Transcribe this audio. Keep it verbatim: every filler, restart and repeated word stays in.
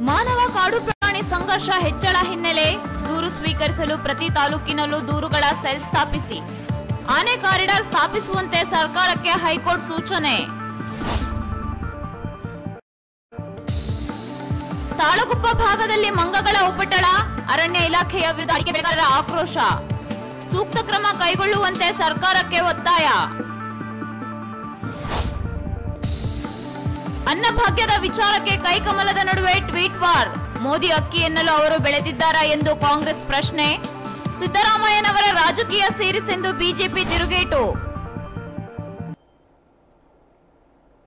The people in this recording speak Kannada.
ಮಾನವ ಕಾಡು ಪ್ರಾಣಿ ಸಂಘರ್ಷ ಹೆಚ್ಚಳ ಹಿನ್ನೆಲೆ ದೂರು ಸ್ವೀಕರಿಸಲು ಪ್ರತಿ ತಾಲೂಕಿನಲ್ಲೂ ದೂರುಗಳ ಸೆಲ್ ಸ್ಥಾಪಿಸಿ. ಆನೆ ಕಾರಿಡಾರ್ ಸ್ಥಾಪಿಸುವಂತೆ ಸರ್ಕಾರಕ್ಕೆ ಹೈಕೋರ್ಟ್ ಸೂಚನೆ. ತಾಳಗುಪ್ಪ ಭಾಗದಲ್ಲಿ ಮಂಗಗಳ ಉಪಟಳ, ಅರಣ್ಯ ಇಲಾಖೆಯ ವಿರುದ್ಧ ಅಡಿಕೆ ಬೆಳೆಗಾರರ ಆಕ್ರೋಶ. ಸೂಕ್ತ ಕ್ರಮ ಕೈಗೊಳ್ಳುವಂತೆ ಸರ್ಕಾರಕ್ಕೆ ಒತ್ತಾಯ. ಅನ್ನಭಾಗ್ಯದ ವಿಚಾರಕ್ಕೆ ಕೈಕಮಲದ ನಡುವೆ ಟ್ವೀಟ್ ವಾರ್. ಮೋದಿ ಅಕ್ಕಿ ಎನ್ನಲು ಅವರು ಬೆಳೆದಿದ್ದಾರಾ ಎಂದು ಕಾಂಗ್ರೆಸ್ ಪ್ರಶ್ನೆ. ಸಿದ್ದರಾಮಯ್ಯನವರ ರಾಜಕೀಯ ಸೇರಿಸೆಂದು ಬಿಜೆಪಿ ತಿರುಗೇಟು.